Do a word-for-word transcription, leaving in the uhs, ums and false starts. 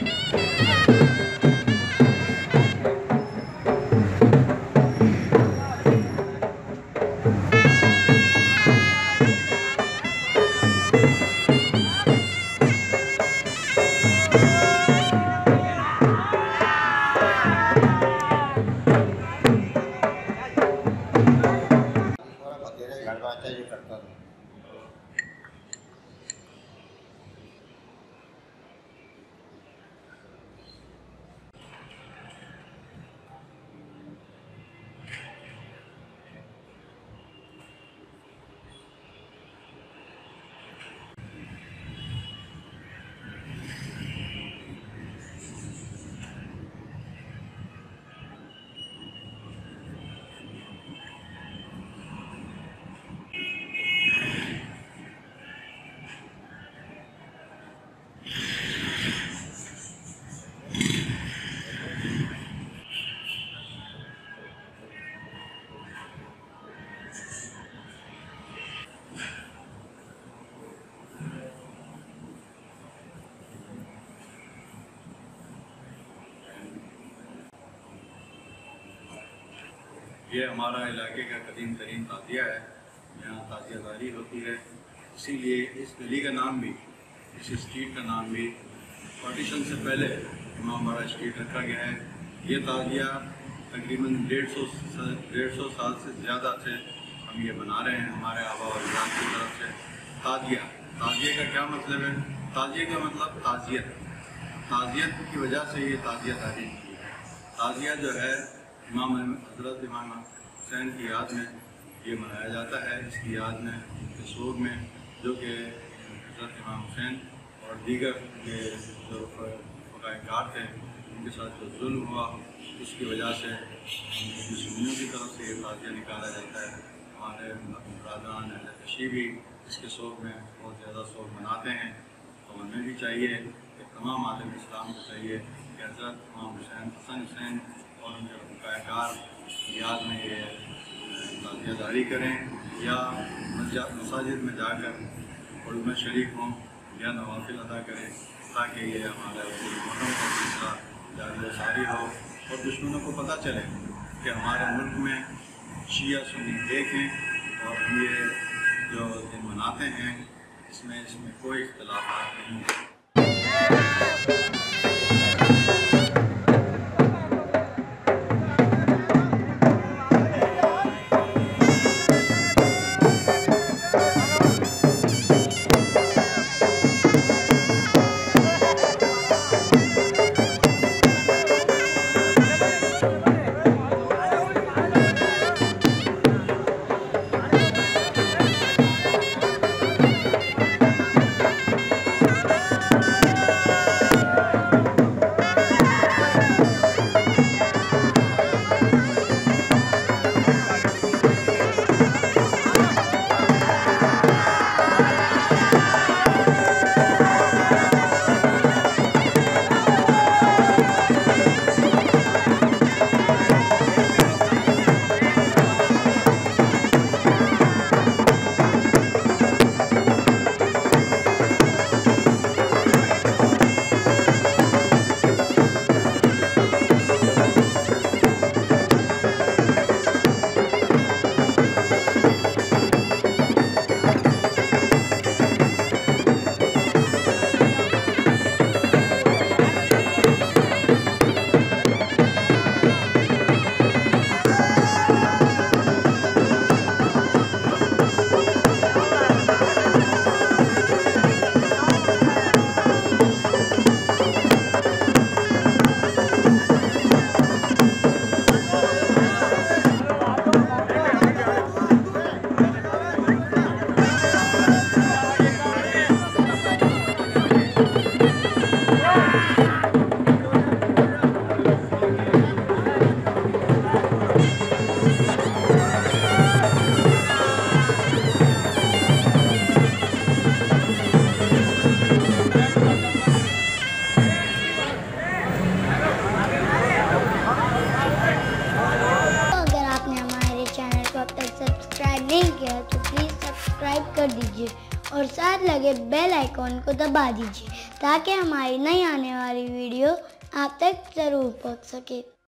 ये हमारा इलाके का कदीम तरीन ताजिया है, यहाँ ताजियादारी होती है। इसीलिए इस गली का नाम भी, इस स्ट्रीट का नाम भी पार्टीशन से पहले इमाम बाड़ा स्ट्रीट रखा गया है। ये ताजिया तकरीबन डेढ़ सौ डेढ़ सौ साल से ज़्यादा से हम ये बना रहे हैं हमारे आबा और अजदाद की तरफ से। ताजिया ताजिया का क्या मतलब है? ताजिया का मतलब ताजियत, ताजियत की वजह से ये ताजियादारी की है। ताजिया जो है इमाम हज़रत इमाम हुसैन की याद में ये मनाया जाता है। इसकी याद में, इसके शोक में, जो कि हज़रत इमाम हुसैन और दीगर के जो फ़क़ाएकार थे उनके साथ जो जुल्म हुआ, उसकी वजह से मुस्लिमों की तरफ से ये ताज़िया निकाला जाता है। हमारे बरादरान अहले तशरीह भी इसके शोक में बहुत ज़्यादा शोक मनाते हैं। तो हमें भी चाहिए कि तमाम आलम इस्लाम को चाहिए कि हज़रत इमाम हुसैन हसन हुसैन और उनके फ़क़ाएकार की याद में ये ताज़ियादारी करें या मसाजिद में जाकर उर्द में शरीक हों या नवाफिल अदा करें, ताकि ये हमारा मुहर्रम का सिलसिला जारी सारी हो और दुश्मनों को पता चले कि हमारे मुल्क में शिया सुन्नी एक हैं और हम ये जो दिन मनाते हैं इसमें इसमें कोई इख्तिलाफ़ात नहीं है। कर दीजिए और साथ लगे बेल आइकॉन को दबा दीजिए ताकि हमारी नई आने वाली वीडियो आप तक ज़रूर पहुंच सके।